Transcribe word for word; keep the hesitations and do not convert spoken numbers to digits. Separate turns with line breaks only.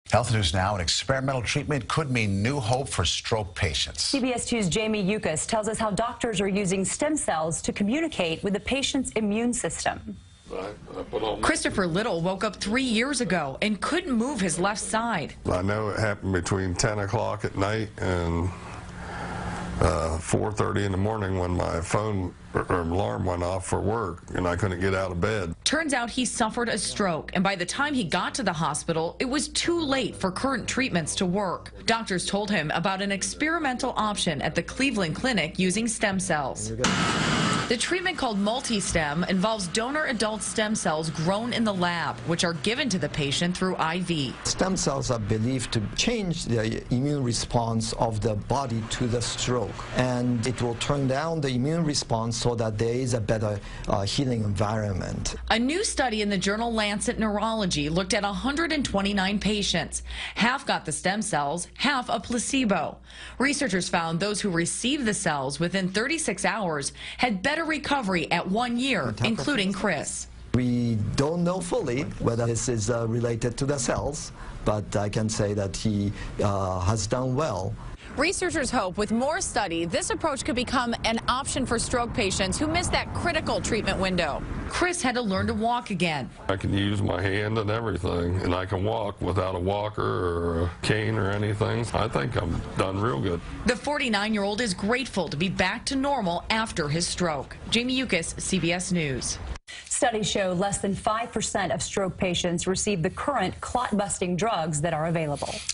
Health news now. An experimental treatment could mean new hope for stroke patients.
C B S two's Jamie Yuccas tells us how doctors are using stem cells to communicate with the patient's immune system.
Christopher Little woke up three years ago and couldn't move his left side.
I know it happened between ten o'clock at night and uh, four thirty in the morning when my phone or alarm went off for work and I couldn't get out of bed.
Turns out he suffered a stroke, and by the time he got to the hospital, it was too late for current treatments to work. Doctors told him about an experimental option at the Cleveland Clinic using stem cells. The treatment, called multi-stem, involves donor adult stem cells grown in the lab, which are given to the patient through I V.
Stem cells are believed to change the immune response of the body to the stroke, and it will turn down the immune response so that there is a better uh, healing environment.
A new study in the journal Lancet Neurology looked at one hundred twenty-nine patients. Half got the stem cells, half a placebo. Researchers found those who received the cells within thirty-six hours had better recovery at one year, including Chris.
We don't know fully whether this is uh, related to the cells, but I can say that he uh, has done well.
Researchers hope with more study, this approach could become an option for stroke patients who miss that critical treatment window.
Chris had to learn to walk again.
I can use my hand and everything, and I can walk without a walker or a cane or anything. I think I'm done real good.
The forty-nine-year-old is grateful to be back to normal after his stroke. Jamie Yuccas, C B S News.
Studies show less than five percent of stroke patients receive the current clot-busting drugs that are available.